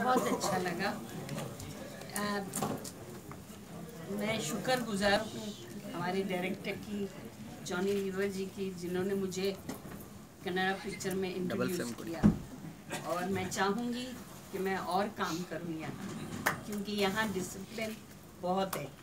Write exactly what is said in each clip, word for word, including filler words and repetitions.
बहुत अच्छा लगा। आ, मैं शुक्रगुजार हूँ हमारे डायरेक्टर की, जॉनी लीवर जी की, जिन्होंने मुझे कन्नड़ा पिक्चर में इंट्रोड्यूस किया। और मैं चाहूँगी कि मैं और काम करूँ यहाँ, क्योंकि यहाँ डिसिप्लिन बहुत है।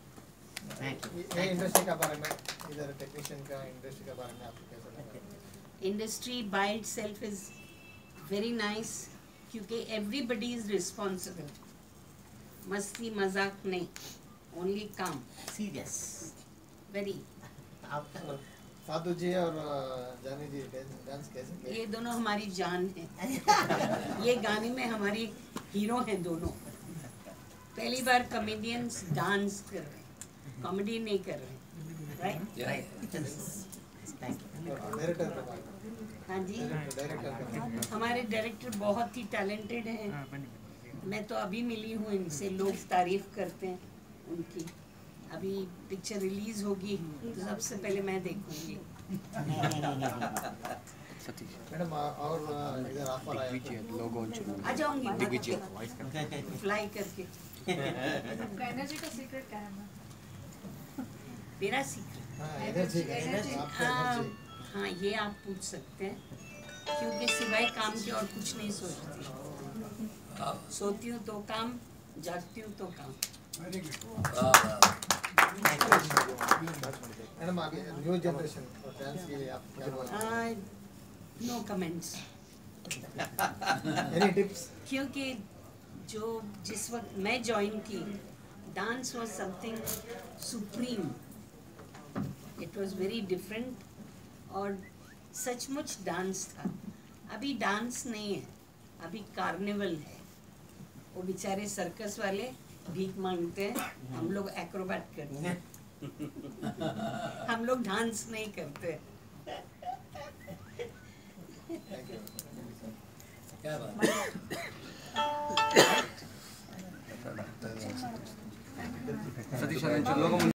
ये इंडस्ट्री का बारे में, इधर टेक्नीशियन का इंडस्ट्री का बारे में आपको कैसा लगा? Industry by itself is very nice, क्योंकि एवरीबडी इज रिस्पॉन्सिबल। मस्ती मजाक नहीं, ओनली काम, सीरियस वेरी। साधु जी और जानी जी डांस कैसे किए? ये दोनों हमारी जान है। ये गाने में हमारे हीरो हैं दोनों। पहली बार कॉमेडियंस डांस कर रहे हैं, कॉमेडी नहीं कर रहे हैं, राइट? Thank you. डायरेक्टर का बारे में। हाँ जी, डायरेक्टर हमारे डायरेक्टर बहुत ही टैलेंटेड हैं। मैं तो अभी मिली हूँ इनसे, लोग तारीफ करते हैं उनकी। अभी पिक्चर रिलीज होगी तो सबसे पहले मैं देखूंगी। मैडम और इधर ऑफर आया आ जाऊंगी फ्लाई करके। एनर्जी का सीक्रेट क्या है मैम? मेरा सीक्रेट हाँ एनर्जी हाँ हाँ ये आप पूछ सकते हैं, क्योंकि सिवाय काम के और कुछ नहीं सोचती। सोती हूँ तो काम, जागती हूँ तो काम। मैडम अभी न्यू जनरेशन और डांस के लिए आप क्या बोलते? No comments. Any tips? क्योंकि जो जिस वक्त मैं ज्वाइन की, dance was something supreme. It was very different और सचमुच डांस था। अभी डांस नहीं है, अभी कार्निवल है। वो बेचारे सर्कस वाले भीख मांगते हैं, हम लोग एक्रोबैट करते हैं। हम लोग डांस नहीं करते। क्या बात?